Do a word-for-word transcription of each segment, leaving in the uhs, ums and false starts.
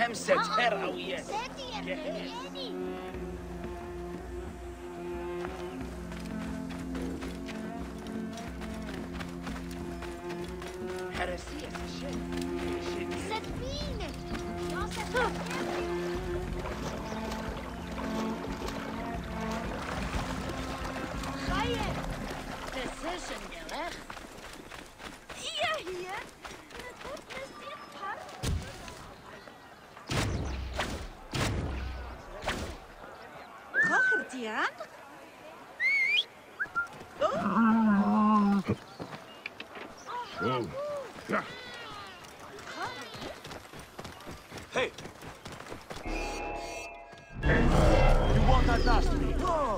همسة هروية حرسية الشيء سفينة خير تسجن يا أخ يا هي خاخرتيان Oh. Yeah. Hey! You won't outlast me! Whoa!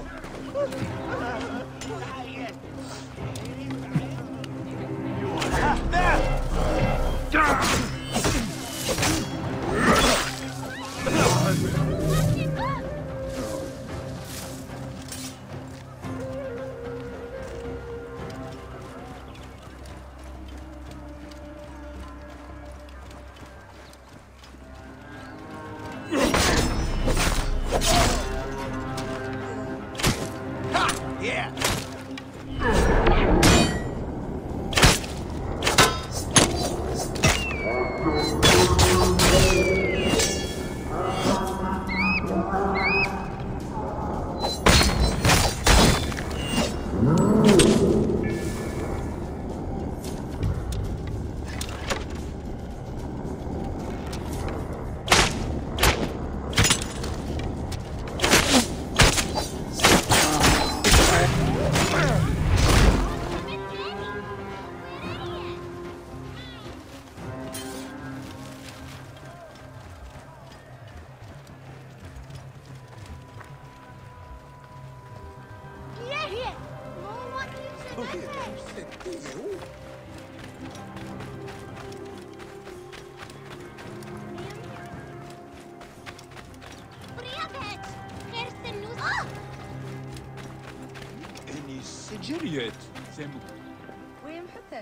جريت سمو وين حتى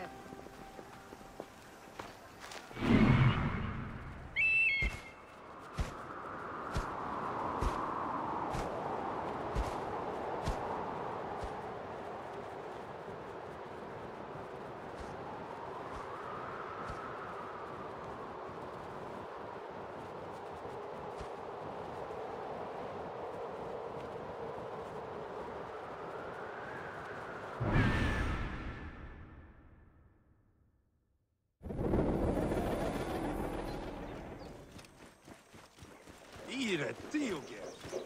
Tío, que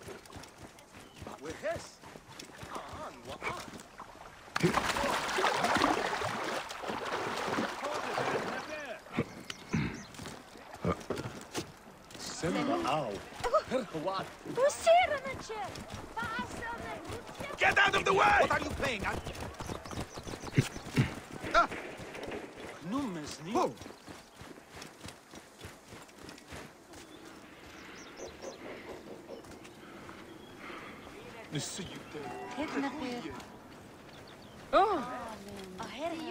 وهس آن وآن سمع أو هرهوات Get out of the way! What are you playing at? نمسني oh. السيد كيفنا خير اوه اهري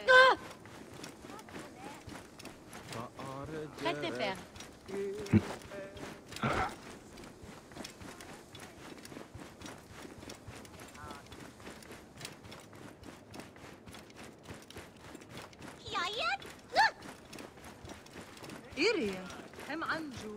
خدنا فيها إيريا هم عنجو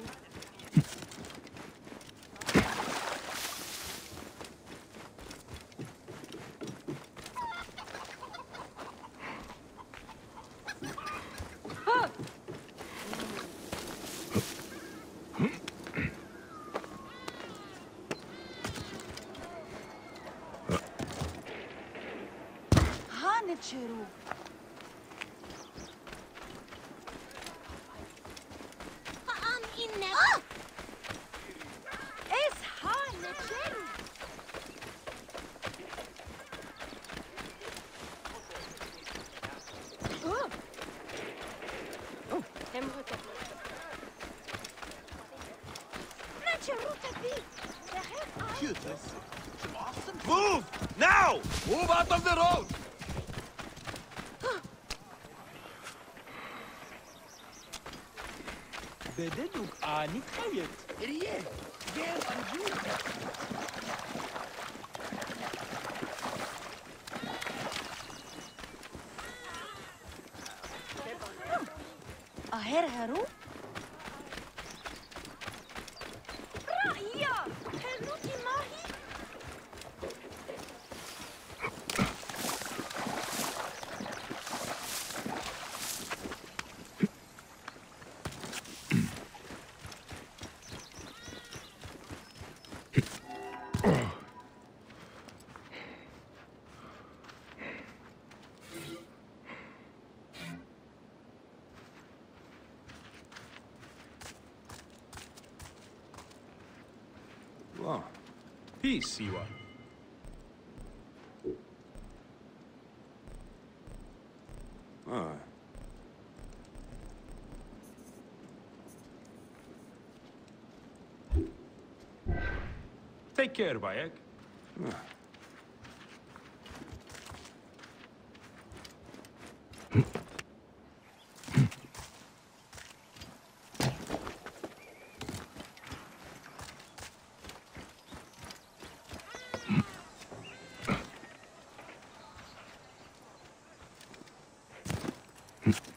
هانت شيرو Move! Now! Move out of the road! بدنك آني خيط. Idiot. Get on you. أهر هرو رأيا هروتي ماهي Wow. Peace, Siwa. Ah. Take care, Bayek. Ah. Hmm.